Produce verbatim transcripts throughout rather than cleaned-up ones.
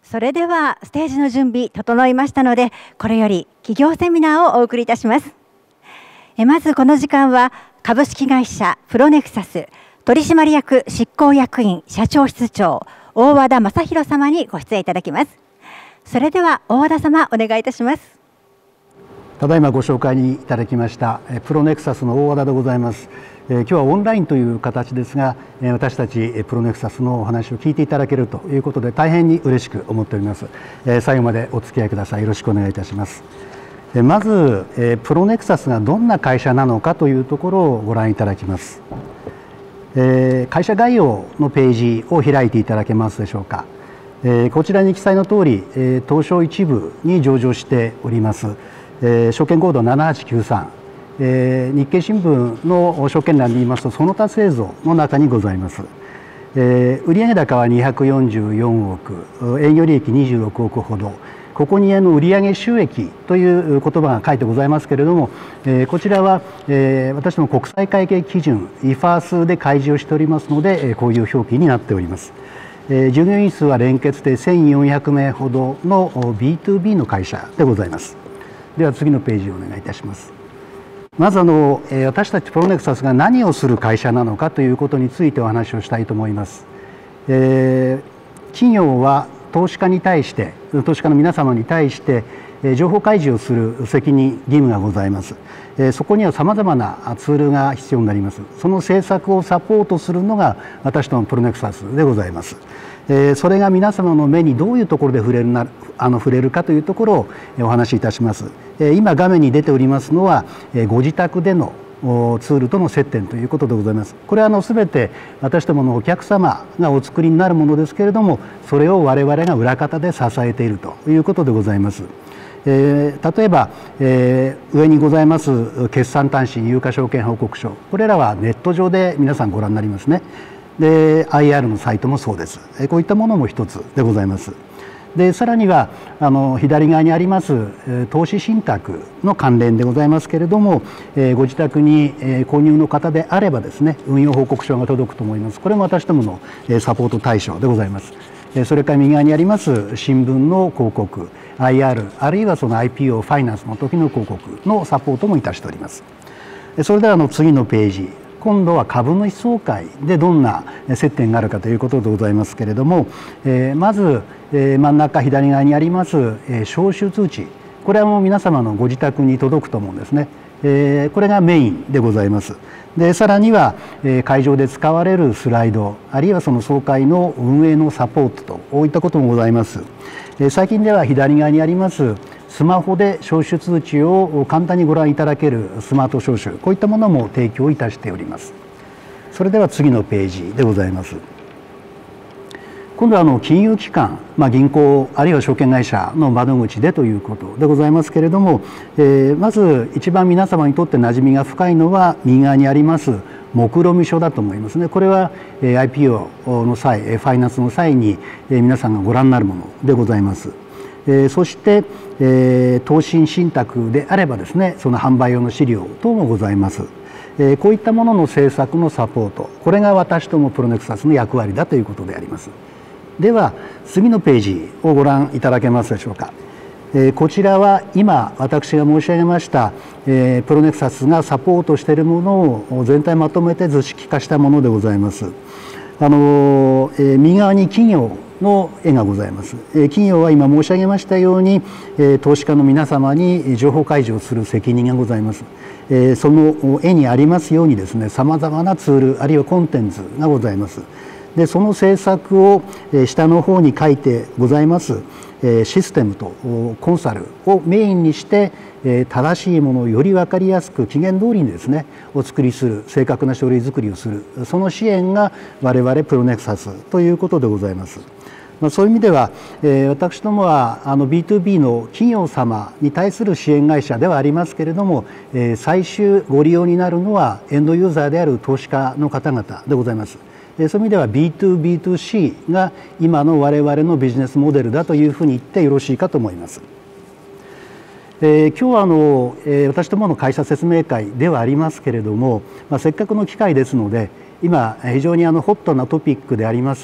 それではステージの準備整いましたので、これより企業セミナーをお送りいたします。えまずこの時間は株式会社プロネクサス取締役執行役員社長室長大和田正弘様にご出演いただきます。それでは大和田様、お願いいたします。 ただいまご紹介にいただきましたプロネクサスの大和田でございます。今日はオンラインという形ですが、私たちプロネクサスのお話を聞いていただけるということで大変に嬉しく思っております。最後までお付き合いください。よろしくお願いいたします。まずプロネクサスがどんな会社なのかというところをご覧いただきます。会社概要のページを開いていただけますでしょうか。こちらに記載の通り、東証一部に上場しております。証券コードななはちきゅうさん、えー、日経新聞の証券欄で言いますとその他製造の中にございます。えー、売上高はにひゃくよんじゅうよんおく、営業利益にじゅうろくおくほど、ここにあの売上収益という言葉が書いてございますけれども、えー、こちらは、えー、私の国際会計基準 アイエフアーエス で開示をしておりますので、えー、こういう表記になっております。えー、従業員数は連結でせんよんひゃくめいほどの ビーツービー の会社でございます。では次のページをお願いいたします。まずあの私たちプロネクサスが何をする会社なのかということについてお話をしたいと思います。えー、企業は投資家に対して投資家の皆様に対して情報開示をする責任義務がございます。そこにはさまざまなツールが必要になります。その政策をサポートするのが私どもプロネクサスでございます。それが皆様の目にどういうところで触れるなあの触れるかというところをお話しいたします。今画面に出ておりますのはご自宅でのツールとの接点ということでございます。これはあの全て私どものお客様がお作りになるものですけれども、それを我々が裏方で支えているということでございます。えー、例えば、えー、上にございます決算短信有価証券報告書、これらはネット上で皆さんご覧になりますね。で アイアール のサイトもそうです。こういったものも一つでございます。でさらにはあの左側にあります投資信託の関連でございますけれども、えー、ご自宅に、えー、購入の方であればですね、運用報告書が届くと思います。これも私どもの、えー、サポート対象でございます。それから右側にあります新聞の広告 アイアール あるいはその アイピーオー ファイナンスの時の広告のサポートもいたしております。それではあの次のページ、今度は株主総会でどんな接点があるかということでございますけれども、えー、まず、えー、真ん中左側にあります、えー、招集通知、これはもう皆様のご自宅に届くと思うんですね。えー、これがメインでございます。でさらには、えー、会場で使われるスライド、あるいはその総会の運営のサポートとこういったこともございます。えー、最近では左側にありますスマホで招集通知を簡単にご覧いただけるスマート招集、こういったものも提供いたしております。それでは次のページでございます。今度はあの金融機関、まあ、銀行あるいは証券会社の窓口でということでございますけれども、えー、まず一番皆様にとって馴染みが深いのは右側にあります目論見書だと思いますね。これは アイピーオー の際、ファイナンスの際に皆さんがご覧になるものでございます。えー、そして、えー、投信信託であればですね、その販売用の資料等もございます。えー、こういったものの政策のサポート、これが私どもプロネクサスの役割だということであります。では次のページをご覧いただけますでしょうか。えー、こちらは今私が申し上げました、えー、プロネクサスがサポートしているものを全体まとめて図式化したものでございます。あのーえー、右側に企業の絵がございます。企業は今申し上げましたように投資家の皆様に情報開示をする責任がございます。その絵にありますようにですね、さまざまなツールあるいはコンテンツがございます。でその政策を下の方に書いてございますシステムとコンサルをメインにして正しいものをより分かりやすく期限通りにですねお作りする、正確な書類作りをする、その支援が我々プロネクサスということでございます。まあ、そういう意味では、えー、私どもはあの ビーツービー の企業様に対する支援会社ではありますけれども、えー、最終ご利用になるのはエンドユーザーである投資家の方々でございます。そういう意味では ビーツービーツーシー が今の我々のビジネスモデルだというふうに言ってよろしいかと思います。えー、今日はあの、えー、私どもの会社説明会ではありますけれども、まあ、せっかくの機会ですので今非常にあのホットなトピックであります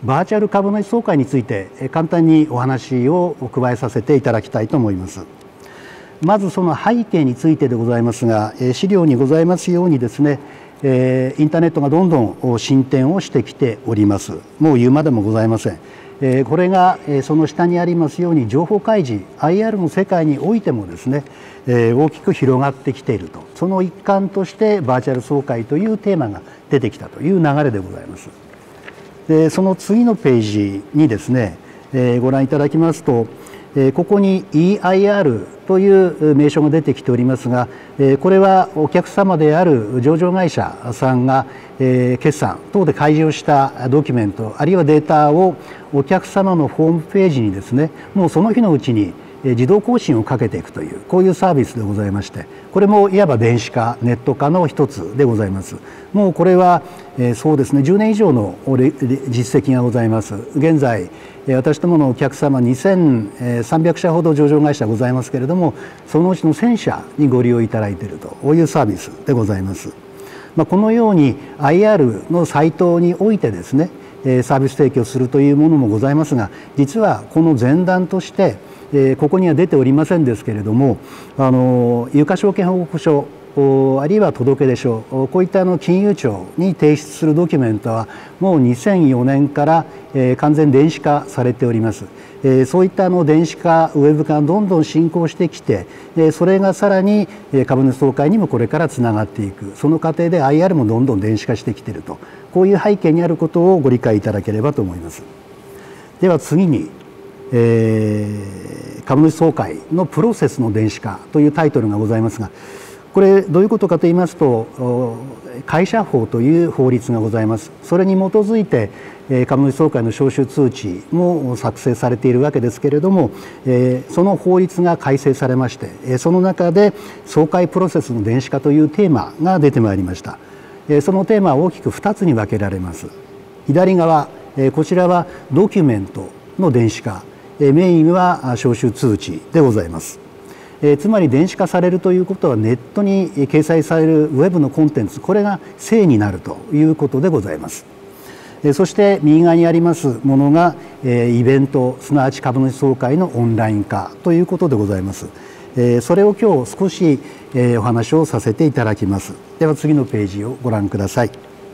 バーチャル株主総会について簡単にお話を加えさせていただきたいと思います。まずその背景についてでございますが、資料にございますようにですね、インターネットがどんどん進展をしてきております。もう言うまでもございません。これがその下にありますように情報開示 アイアール の世界においてもですね、大きく広がってきていると、その一環としてバーチャル総会というテーマが出てきたという流れでございます。でその次のページにですね、ご覧いただきますと、ここに イーアイアール という名称が出てきておりますが、これはお客様である上場会社さんが決算等で開示をしたドキュメントあるいはデータをお客様のホームページにですね、もうその日のうちに自動更新をかけていくというこういうサービスでございまして、これもいわば電子化ネット化の一つでございます。もうこれはそうですね、じゅうねん以上の実績がございます。現在私どものお客様にせんさんびゃくしゃほど上場会社ございますけれども、そのうちのせんしゃにご利用いただいているとこういうサービスでございます。まあ、このように アイアール のサイトにおいてですねサービス提供するというものもございますが、実はこの前段としてここには出ておりませんですけれども、あの有価証券報告書あるいは届出書、こういったあの金融庁に提出するドキュメントはもうにせんよねんから完全電子化されております。そういったあの電子化ウェブ化がどんどん進行してきて、それがさらに株主総会にもこれからつながっていく、その過程で アイアール もどんどん電子化してきていると、こういう背景にあることをご理解いただければと思います。では次に、えー、株主総会のプロセスの電子化というタイトルがございますが、これどういうことかと言いますと、会社法という法律がございます。それに基づいて株主総会の招集通知も作成されているわけですけれども、その法律が改正されまして、その中で総会プロセスの電子化というテーマが出てまいりました。そのテーマは大きくふたつに分けられます。左側、こちらはドキュメントの電子化、メインは招集通知でございます。えー、つまり電子化されるということは、ネットに掲載されるウェブのコンテンツ、これが正になるということでございます。えー、そして右側にありますものが、えー、イベント、すなわち株主総会のオンライン化ということでございます。えー、それを今日少し、えー、お話をさせていただきます。では次のページをご覧ください。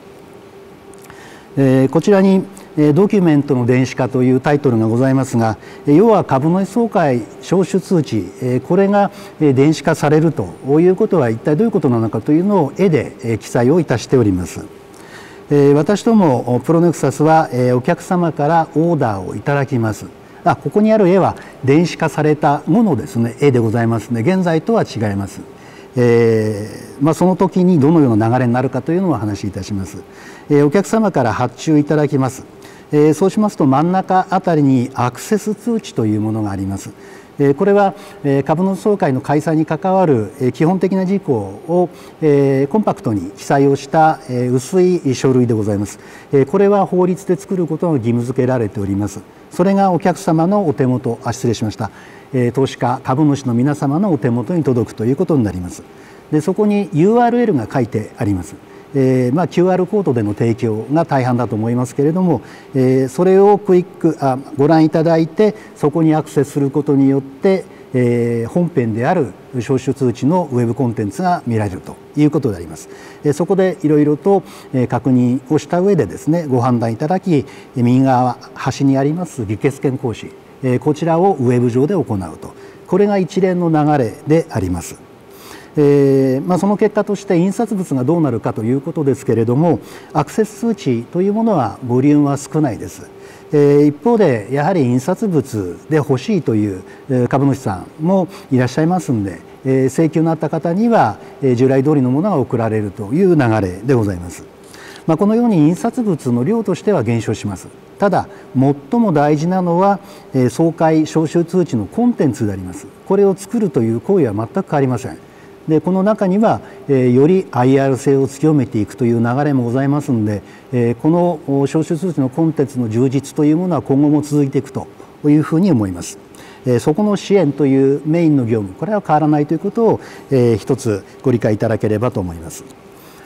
えー、こちらにドキュメントの電子化というタイトルがございますが、要は株主総会招集通知、これが電子化されるということは一体どういうことなのかというのを絵で記載をいたしております。私どもプロネクサスはお客様からオーダーをいただきます。あ、ここにある絵は電子化されたものですね、絵でございますので、現在とは違います。えーまあ、その時にどのような流れになるかというのをお話しいたします。えー、お客様から発注いただきます。えー、そうしますと真ん中あたりにアクセス通知というものがあります。えー、これは、えー、株主総会の開催に関わる、えー、基本的な事項を、えー、コンパクトに記載をした、えー、薄い書類でございます。えー、これは法律で作ることが義務付けられております。それがお客様のお手元、あ、失礼しました。えー、投資家株主の皆様のお手元に届くということになります。で、そこに ユーアールエル が書いてあります。えーまあ、キューアール コードでの提供が大半だと思いますけれども、えー、それをクイックあご覧いただいて、そこにアクセスすることによって、えー、本編である招集通知のウェブコンテンツが見られるということであります。えー、そこでいろいろと、えー、確認をした上でですね、ご判断いただき、右側端にあります議決権行使、えー、こちらをウェブ上で行うと、これが一連の流れであります。えーまあ、その結果として印刷物がどうなるかということですけれども、アクセス数値というものはボリュームは少ないです。えー、一方でやはり印刷物で欲しいという株主さんもいらっしゃいますので、えー、請求のあった方には従来通りのものが送られるという流れでございます。まあ、このように印刷物の量としては減少します。ただ最も大事なのは、えー、総会招集通知のコンテンツであります。これを作るという行為は全く変わりません。でこの中には、えー、より アイアール 性を強めていくという流れもございますので、えー、この招集通知のコンテンツの充実というものは今後も続いていくというふうに思います。えー、そこの支援というメインの業務、これは変わらないということを、えー、一つご理解いただければと思います。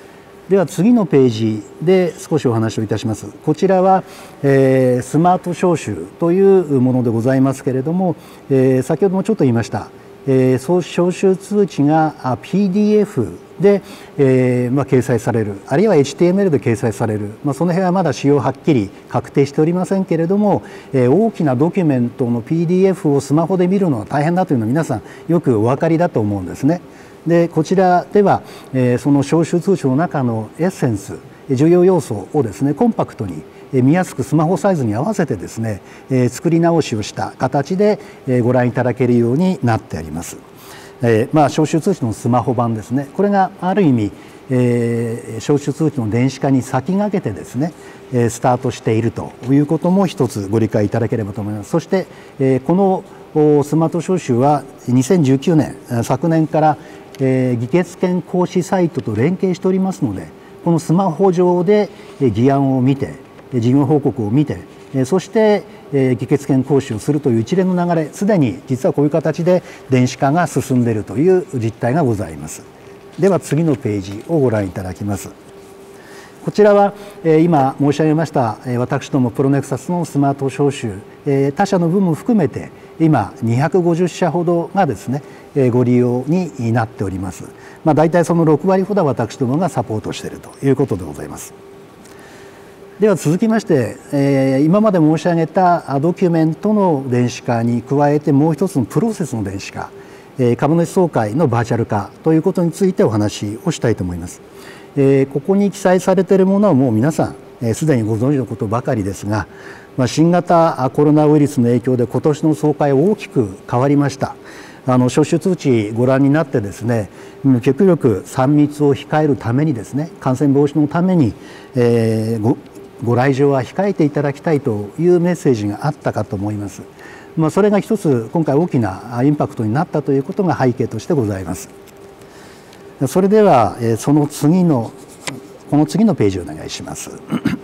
では次のページで少しお話をいたします。こちらは、えー、スマート招集というものでございますけれども、えー、先ほどもちょっと言いました、えー、招集通知が ピーディーエフ で、えーまあ、掲載される、あるいは エイチティーエムエル で掲載される、まあ、その辺はまだ仕様はっきり確定しておりませんけれども、えー、大きなドキュメントの ピーディーエフ をスマホで見るのは大変だというのは皆さんよくお分かりだと思うんですね。でこちらでは、えー、その招集通知の中のエッセンス、重要要素をですねコンパクトに見やすくスマホサイズに合わせてですね、えー、作り直しをした形で、えー、ご覧いただけるようになってあります。えー、まあ招集通知のスマホ版ですね。これがある意味、えー、招集通知の電子化に先駆けてですね、えー、スタートしているということも一つご理解いただければと思います。そして、えー、このスマート招集はにせんじゅうきゅうねん、昨年からえー、議決権行使サイトと連携しておりますので、このスマホ上で議案を見て事業報告を見て、そして議決権行使をするという一連の流れ、すでに実はこういう形で電子化が進んでいるという実態がございます。では次のページをご覧いただきます。こちらは今申し上げました私どもプロネクサスのスマート招集、他社の分も含めて今にひゃくごじゅっしゃほどがですねご利用になっております。まあ、大体そのろくわりほどは私どもがサポートしているということでございます。では続きまして、えー、今まで申し上げたドキュメントの電子化に加えてもう一つのプロセスの電子化、えー、株主総会のバーチャル化ということについてお話をしたいと思います。えー、ここに記載されているものはもう皆さんすで、えー、にご存知のことばかりですが、まあ、新型コロナウイルスの影響で今年の総会大きく変わりました。あの招集通知ご覧になってですね、極力さん密を控えるためにですね、感染防止のために、えー、ご, ご来場は控えていただきたいというメッセージがあったかと思います。まあ、それが一つ今回大きなインパクトになったということが背景としてございます。それではその次のこの次のページをお願いします。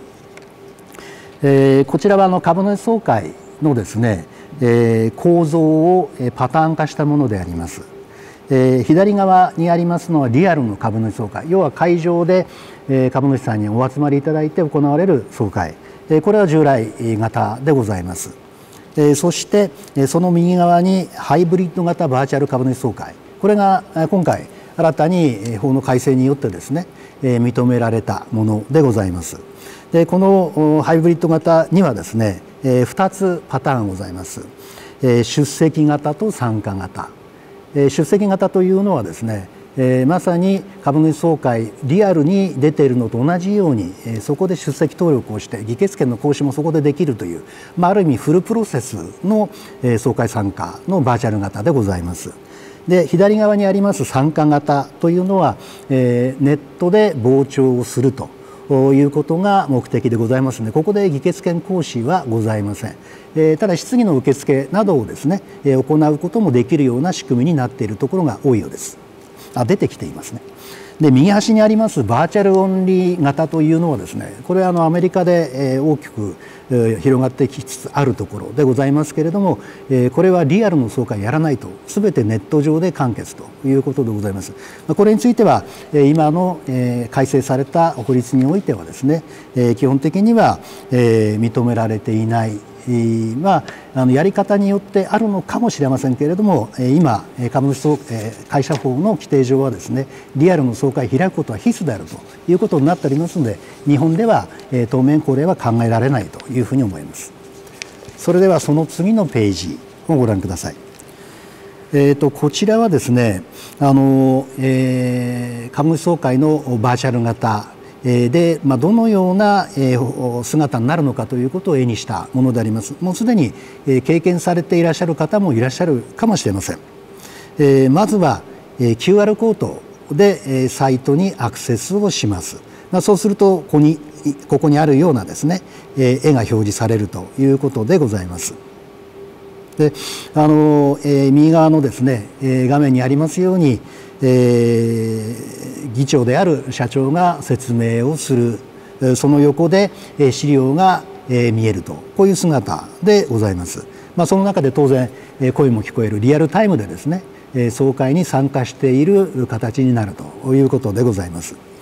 えー、こちらはあの株主総会のですね、えー、構造をパターン化したものであります。えー、左側にありますのはリアルの株主総会、要は会場で、えー、株主さんにお集まりいただいて行われる総会、えー、これは従来型でございます。えー、そしてその右側にハイブリッド型バーチャル株主総会、これが今回新たに法の改正によってですね、えー、認められたものでございます。でこのハイブリッド型にはですね、えー、ふたつパターンございます。えー、出席型と参加型、えー、出席型というのはですね、えー、まさに株主総会リアルに出ているのと同じように、えー、そこで出席登録をして議決権の行使もそこでできるという、まあ、ある意味フルプロセスの、えー、総会参加のバーチャル型でございます。で左側にあります参加型というのは、えー、ネットで傍聴をするということが目的でございますので、ここで議決権行使はございません。えー、ただ質疑の受付などをですね、えー、行うこともできるような仕組みになっているところが多いようです。あ、出てきていますね。で右端にありますバーチャルオンリー型というのはですね、これはあのアメリカで、えー、大きく、えー、広がってきつつあるところでございますけれども、えー、これはリアルの総会やらないと全てネット上で完結ということでございます。これについては、えー、今の、えー、改正された法律においてはですね、えー、基本的には、えー、認められていない。まあ、あのやり方によってあるのかもしれませんけれども、今株主総会社法の規定上はですね、リアルの総会を開くことは必須であるということになっておりますので、日本では当面これは考えられないというふうに思います。それではその次のページをご覧ください。えー、とこちらはですね、あの、えー、株主総会のバーチャル型で、まあ、どのような姿になるのかということを絵にしたものであります。もうすでに経験されていらっしゃる方もいらっしゃるかもしれません。まずは キューアール コードでサイトにアクセスをします。そうするとここに、ここにあるようなですね、絵が表示されるということでございます。であの、えー、右側のですね、えー、画面にありますように、えー、議長である社長が説明をする、その横で、えー、資料が、えー、見えると、こういう姿でございます。まあ、その中で当然、えー、声も聞こえるリアルタイムでですね、えー、総会に参加している形になるということでございます。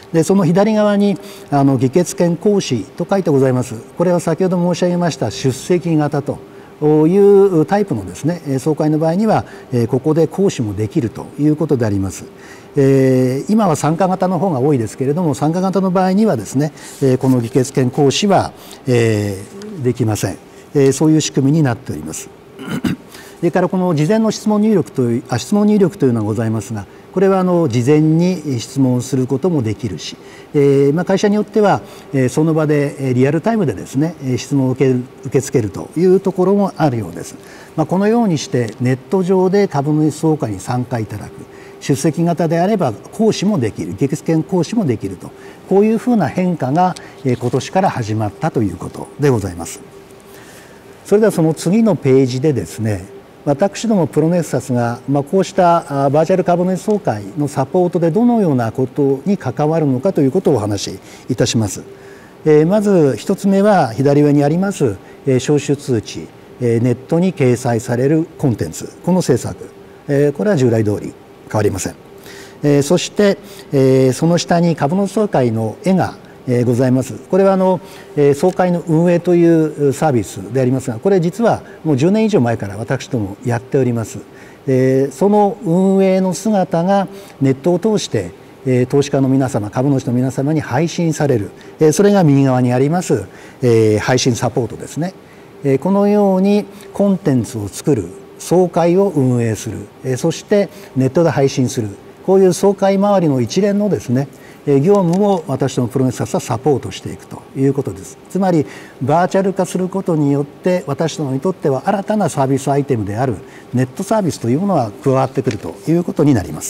でその左側にあの議決権行使と書いてございます。これは先ほど申し上げました出席型というタイプのですね総会の場合にはここで行使もできるということであります。えー、今は参加型の方が多いですけれども、参加型の場合にはですねこの議決権行使は、えー、できません。えー、そういう仕組みになっております。それからこの事前の質問入力というあ質問入力というのがございますが、これはあの事前に質問することもできるし、えーまあ、会社によっては、えー、その場でリアルタイムでですね質問を受ける、受け付けるというところもあるようです。まあ、このようにしてネット上で株主総会に参加いただく、出席型であれば行使もできる、議決権行使もできると、こういうふうな変化が、えー、今年から始まったということでございます。それではその次のページでですね、私どもプロネクサスが、まあ、こうしたバーチャル株主総会のサポートでどのようなことに関わるのかということをお話しいたします。えー、まず一つ目は左上にあります、えー、招集通知、えー、ネットに掲載されるコンテンツ、この政策、えー、これは従来通り変わりません。えー、そして、えー、その下に株主総会の絵がえー、ございます。これはあの、えー、総会の運営というサービスでありますが、これ実はもうじゅうねん以上前から私どもやっております。えー、その運営の姿がネットを通して、えー、投資家の皆様、株主の皆様に配信される、えー、それが右側にあります、えー、配信サポートですね。えー、このようにコンテンツを作る、総会を運営する、えー、そしてネットで配信する、こういう総会周りの一連のですね業務を私どもプロネクサスはサポートしていくということです。つまりバーチャル化することによって私どもにとっては新たなサービスアイテムであるネットサービスというものが加わってくるということになります。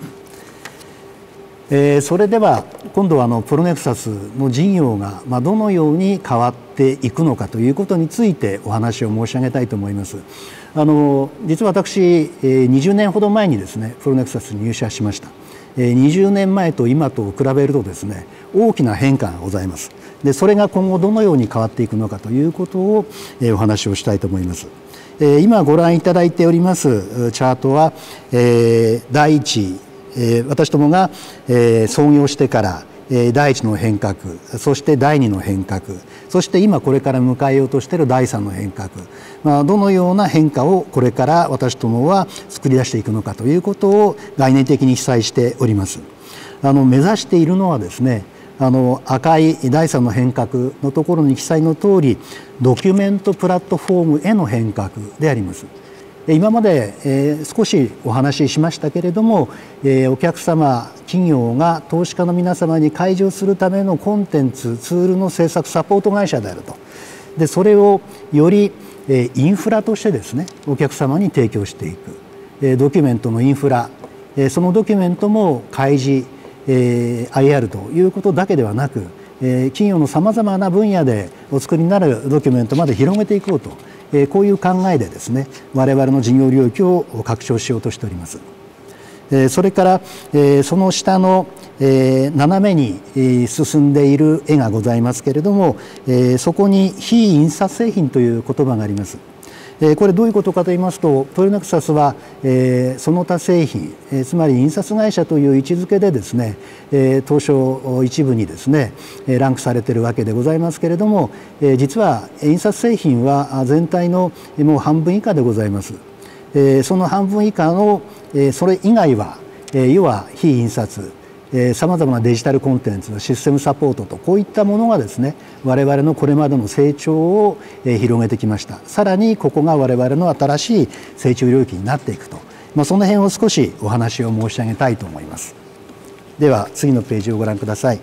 えー、それでは今度はあのプロネクサスの事業がまあどのように変わっていくのかということについてお話を申し上げたいと思います。あの実は私にじゅうねんほど前にですねプロネクサスに入社しました。にじゅうねんまえと今と比べるとですね大きな変化がございます。でそれが今後どのように変わっていくのかということをお話をしたいと思います。今ご覧いただいておりますチャートはだいいち、私どもが創業してからだいいちの変革、そしてだいにの変革、そして今これから迎えようとしているだいさんの変革、まあ、どのような変化をこれから私どもは作り出していくのかということを概念的に記載しております。あの目指しているのはですね、あの赤いだいさんの変革のところに記載の通りドキュメントプラットフォームへの変革であります。今まで、えー、少しお話ししましたけれども、えー、お客様企業が投資家の皆様に開示するためのコンテンツツールの制作サポート会社であると。でそれをより、えー、インフラとしてですねお客様に提供していく、えー、ドキュメントのインフラ、えー、そのドキュメントも開示、えー、アイアール ということだけではなく、えー、企業のさまざまな分野でお作りになるドキュメントまで広げていこうと、えー、こういう考えでですね我々の事業領域を拡張しようとしております。えー、それから、えー、その下の、えー、斜めに、えー、進んでいる絵がございますけれども、えー、そこに非印刷製品という言葉があります。これどういうことかと言いますと、プロネクサスは、えー、その他製品、えー、つまり印刷会社という位置づけでですね、えー、東証一部にですねランクされているわけでございますけれども、えー、実は印刷製品は全体のもう半分以下でございます。えー、その半分以下の、えー、それ以外は、えー、要は非印刷、さまざまなデジタルコンテンツ、システムサポートとこういったものがですね我々のこれまでの成長を広げてきました。さらにここが我々の新しい成長領域になっていくと、まあ、その辺を少しお話を申し上げたいと思います。では次のページをご覧ください。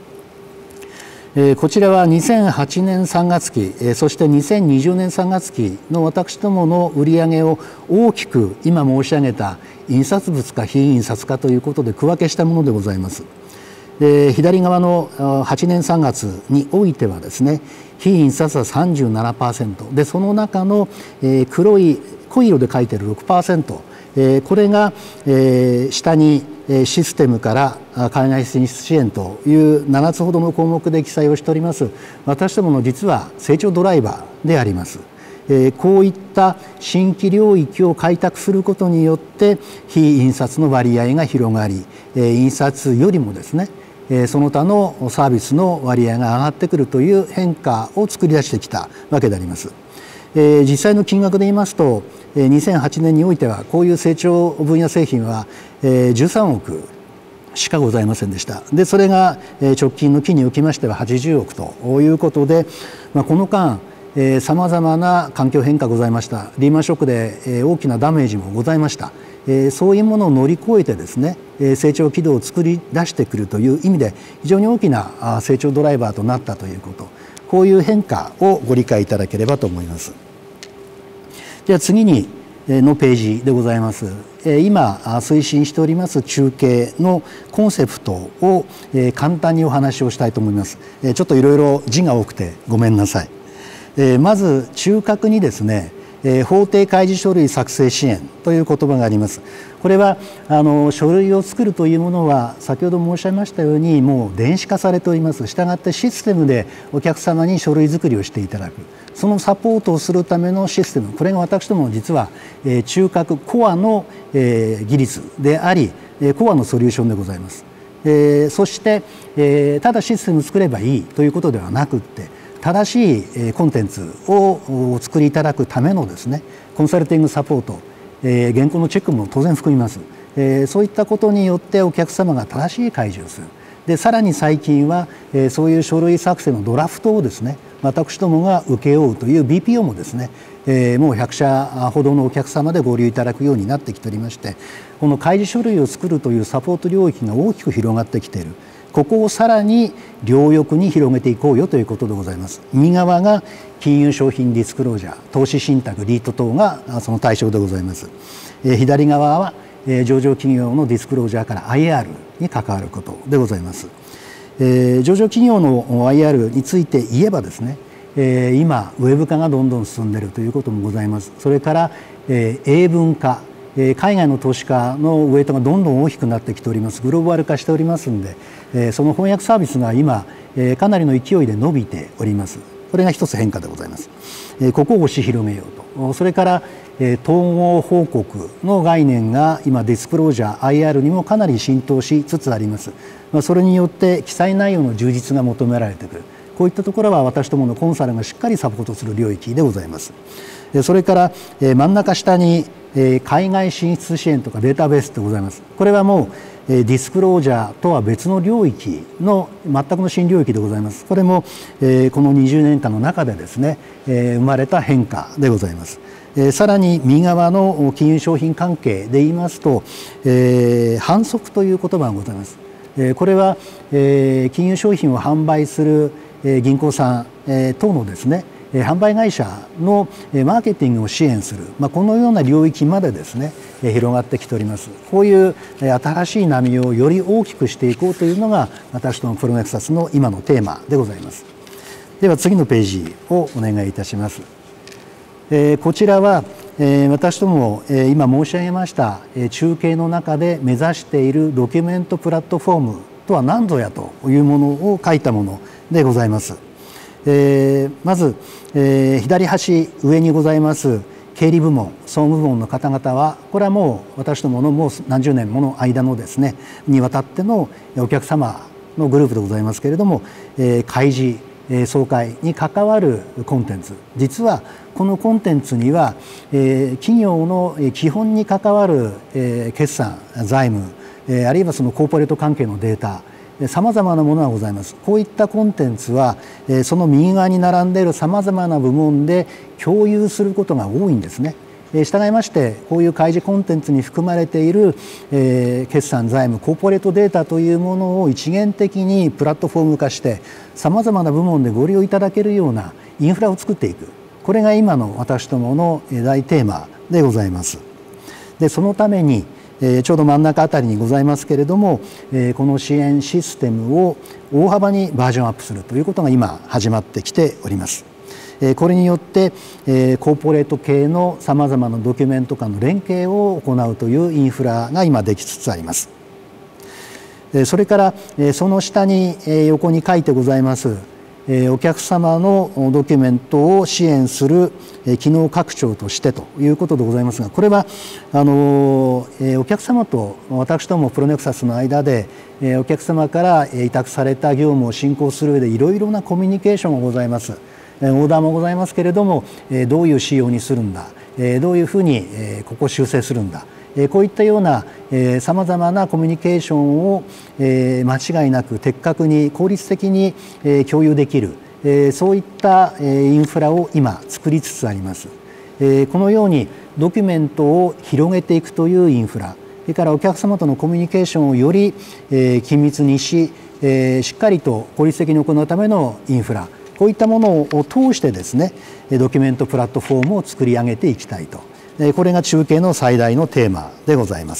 こちらはにせんはちねんさんがつき、そしてにせんにじゅうねんさんがつきの私どもの売上を大きく今申し上げた印刷物か非印刷かということで区分けしたものでございます。左側のはちねんさんがつにおいてはですね非印刷は さんじゅうななパーセント で、その中の黒い濃い色で書いている ろくパーセント、これが下にシステムから海外進出支援というななつほどの項目で記載をしております私どもの実は成長ドライバーであります。こういった新規領域を開拓することによって非印刷の割合が広がり、印刷よりもですねその他のサービスの割合が上がってくるという変化を作り出してきたわけであります。実際の金額で言いますと、にせんはちねんにおいてはこういう成長分野製品はじゅうさんおくしかございませんでした。でそれが直近の期におきましてははちじゅうおくということで、まあ、この間さまざまな環境変化ございました。リーマンショックで大きなダメージもございました。そういうものを乗り越えてですね、成長軌道を作り出してくるという意味で非常に大きな成長ドライバーとなったということ、こういう変化をご理解いただければと思います。では次にのページでございます。今推進しております中継のコンセプトを簡単にお話をしたいと思います。ちょっといろいろ字が多くてごめんなさい。まず中核にですね、法定開示書類作成支援という言葉があります。これはあの書類を作るというものは先ほど申し上げましたようにもう電子化されております。したがってシステムでお客様に書類作りをしていただく、そのサポートをするためのシステム、これが私ども実は中核コアの技術でありコアのソリューションでございます。そしてただシステムを作ればいいということではなくって正しいコンテンツをお作りいただくためのですねコンサルティングサポート、原稿のチェックも当然含みます。そういったことによってお客様が正しい開示をする。でさらに最近はそういう書類作成のドラフトをですね私どもが請け負うという ビーピーオー もですねもうひゃくしゃほどのお客様でご利用いただくようになってきておりまして、この開示書類を作るというサポート領域が大きく広がってきている。ここをさらに両翼に広げていこうよということでございます。右側が金融商品ディスクロージャー、投資信託、リート等がその対象でございます。左側は上場企業のディスクロージャーから アイアール に関わることでございます。上場企業の アイアール について言えばですね、今ウェブ化がどんどん進んでいるということもございます。それから英文化、海外の投資家のウェイトがどんどん大きくなってきております。グローバル化しておりますので、その翻訳サービスが今かなりの勢いで伸びております。これが一つ変化でございます。ここを押し広げようと。それから統合報告の概念が今ディスクロージャー アイアール にもかなり浸透しつつあります。それによって記載内容の充実が求められてくる。こういったところは私どものコンサルがしっかりサポートする領域でございます。それから真ん中下に海外進出支援とかデータベースでございます。これはもうディスクロージャーとは別の領域の全くの新領域でございます。これもこのにじゅうねんかんの中でですね生まれた変化でございます。さらに右側の金融商品関係で言いますと販促という言葉がございます。これは金融商品を販売する銀行さん等のですね販売会社のマーケティングを支援する、まあ、このような領域までですね広がってきております。こういう新しい波をより大きくしていこうというのが私どもプロネクサスの今のテーマでございます。では次のページをお願いいたします。えー、こちらは、えー、私ども、えー、今申し上げました、えー、中継の中で目指しているドキュメントプラットフォームとは何ぞやというものを書いたものでございます。えー、まず、えー、左端上にございます経理部門、総務部門の方々はこれはもう私どものもう何十年もの間のですねにわたってのお客様のグループでございますけれども、えー、開示総会に関わるコンテンツ、実はこのコンテンツには、えー、企業の基本に関わる、えー、決算、財務、えー、あるいはそのコーポレート関係のデータ、さまざまなものがございます。こういったコンテンツは、えー、その右側に並んでいるさまざまな部門で共有することが多いんですね。したがいましてこういう開示コンテンツに含まれている、えー、決算財務コーポレートデータというものを一元的にプラットフォーム化してさまざまな部門でご利用いただけるようなインフラを作っていく、これが今の私どもの大テーマでございます。でそのために、えー、ちょうど真ん中あたりにございますけれども、えー、この支援システムを大幅にバージョンアップするということが今始まってきております。これによってコーポレート系のさまざまなドキュメント間の連携を行うというインフラが今できつつあります。それからその下に横に書いてございますお客様のドキュメントを支援する機能拡張としてということでございますが、これはあのお客様と私どもプロネクサスの間でお客様から委託された業務を進行する上でいろいろなコミュニケーションがございます。オーダーもございますけれども、どういう仕様にするんだ、どういうふうにここを修正するんだ、こういったようなさまざまなコミュニケーションを間違いなく的確に効率的に共有できる、そういったインフラを今作りつつあります。このようにドキュメントを広げていくというインフラ、それからお客様とのコミュニケーションをより緊密にし、しっかりと効率的に行うためのインフラ、こういったものを通してですね、ドキュメントプラットフォームを作り上げていきたいと。これが中継の最大のテーマでございます。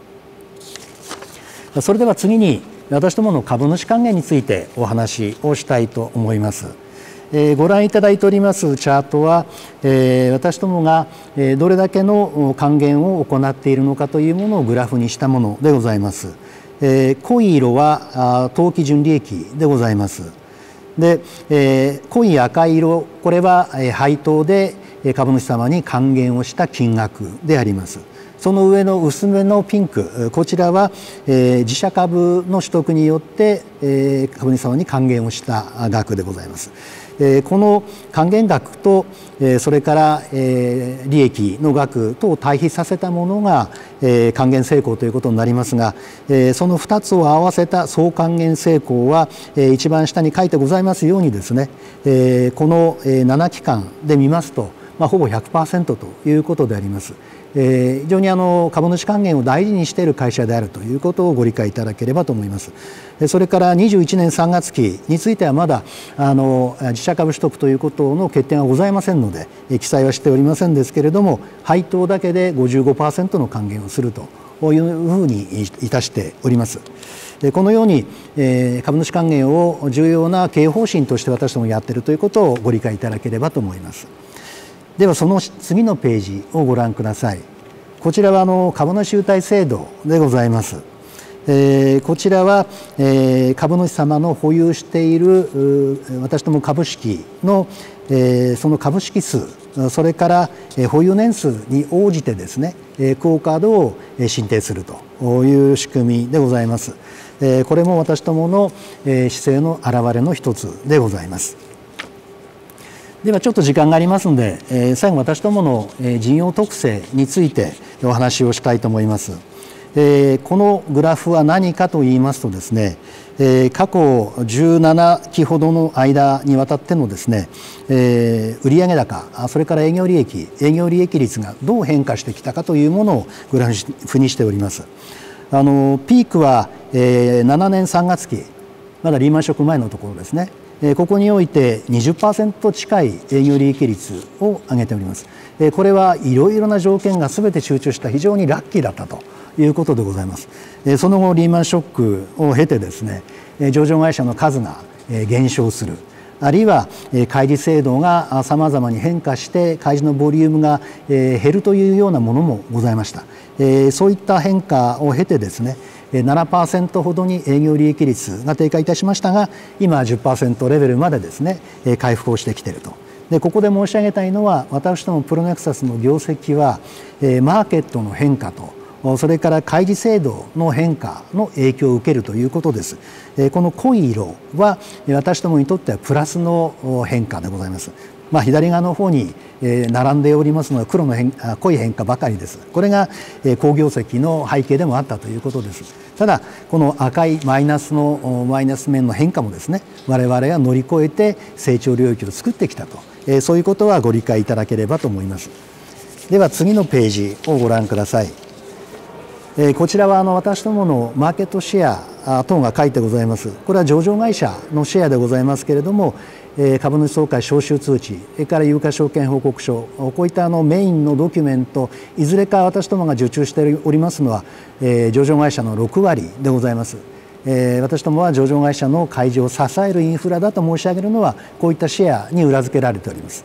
それでは次に私どもの株主還元についてお話をしたいと思います。ご覧いただいておりますチャートは、私どもがどれだけの還元を行っているのかというものをグラフにしたものでございます。濃い色は当期純利益でございます。で、濃い赤い色、これは配当で株主様に還元をした金額であります。その上の薄めのピンク、こちらは、えー、自社株の取得によって、えー、株主様に還元をした額でございます。えー、この還元額と、えー、それから、えー、利益の額とを対比させたものが、えー、還元成功ということになりますが、えー、そのふたつを合わせた総還元成功は、えー、一番下に書いてございますようにですね、えー、このなな期間で見ますと、まあ、ほぼ ひゃくパーセント ということであります。えー、非常にあの株主還元を大事にしている会社であるということをご理解いただければと思います。それからにじゅういちねんさんがつ期についてはまだあの自社株取得ということの決定がございませんので記載はしておりませんですけれども、配当だけで ごじゅうごパーセント の還元をするというふうにいたしております。このように株主還元を重要な経営方針として私どもやっているということをご理解いただければと思います。ではその次のページをご覧ください。こちらはあの株主優待制度でございます。えー、こちらは、えー、株主様の保有している私ども株式の、えー、その株式数、それから、えー、保有年数に応じてですね、クオカードを申請するという仕組みでございます。えー、これも私どもの、えー、姿勢の表れの一つでございます。ではちょっと時間がありますので、えー、最後私どもの、えー、事業特性についてお話をしたいと思います。えー、このグラフは何かと言いますとですね、えー、過去じゅうななきほどの間にわたってのですね、えー、売上高、それから営業利益、営業利益率がどう変化してきたかというものをグラフにしております。あのピークは、えー、ななねんさんがつ期、まだリーマンショック前のところですね。ここにおいて にじゅっパーセント 近い営業利益率を上げております。これはいろいろな条件が全て集中した非常にラッキーだったということでございます。その後リーマンショックを経てですね、上場会社の数が減少する、あるいは開示制度がさまざまに変化して開示のボリュームが減るというようなものもございました。そういった変化を経てですね、ななパーセント ほどに営業利益率が低下いたしましたが、今 じゅっパーセント レベルまでですね回復をしてきていると。でここで申し上げたいのは、私どもプロネクサスの業績はマーケットの変化と、それから開示制度の変化の影響を受けるということです。この濃い色は私どもにとってはプラスの変化でございます。まあ、左側の方に並んでおりますのは黒の変濃い変化ばかりです。これが好業績の背景でもあったということです。ただこの赤いマイナスのマイナス面の変化もですね、我々が乗り越えて成長領域を作ってきたと、そういうことはご理解いただければと思います。では次のページをご覧ください。こちらはあの私どものマーケットシェア等が書いてございます。これは上場会社のシェアでございますけれども、株主総会招集通知、それから有価証券報告書、こういったあのメインのドキュメント、いずれか私どもが受注しておりますのは、えー、上場会社のろくわりでございます。えー、私どもは上場会社の開示を支えるインフラだと申し上げるのは、こういったシェアに裏付けられております。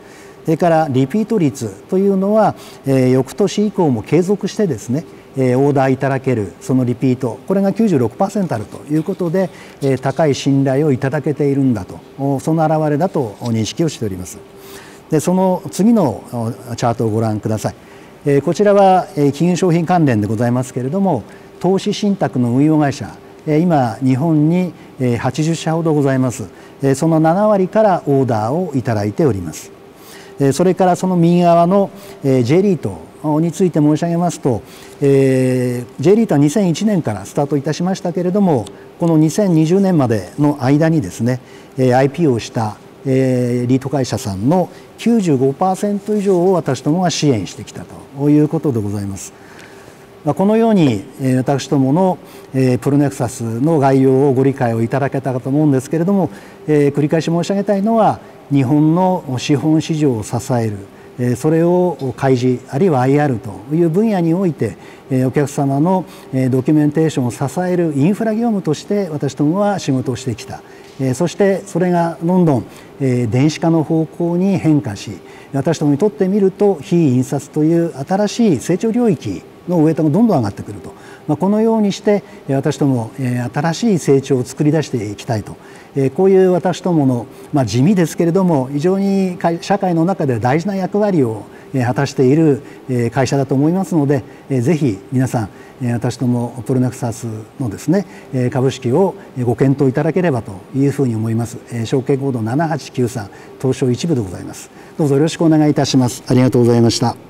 それからリピート率というのは、えー、翌年以降も継続してですね、えー、オーダーいただけるそのリピート、これが きゅうじゅうろくパーセント あるということで、えー、高い信頼をいただけているんだと、その表れだと認識をしております。でその次のチャートをご覧ください。えー、こちらは金融商品関連でございますけれども、投資信託の運用会社、今日本にはちじゅっしゃほどございます。そのななわりからオーダーをいただいております。それからその右側の J リートについて申し上げますと、 J リートはにせんいちねんからスタートいたしましたけれども、このにせんにじゅうねんまでの間にですね アイピーオー したリート会社さんの きゅうじゅうごパーセント 以上を私どもが支援してきたということでございます。このように私どものプロネクサスの概要をご理解をいただけたかと思うんですけれども、繰り返し申し上げたいのは、日本の資本市場を支える、それを開示あるいは アイアール という分野においてお客様のドキュメンテーションを支えるインフラ業務として私どもは仕事をしてきた。そしてそれがどんどん電子化の方向に変化し、私どもにとってみると非印刷という新しい成長領域のウエイトがどんどん上がってくると、まあ、このようにして私ども新しい成長を作り出していきたいと、こういう私どもの、まあ、地味ですけれども非常に社会の中で大事な役割を果たしている会社だと思いますので、ぜひ皆さん私どもプロネクサスのですね株式をご検討いただければというふうに思います。証券コードななはちきゅうさん東証一部でございます。どうぞよろしくお願いいたします。ありがとうございました。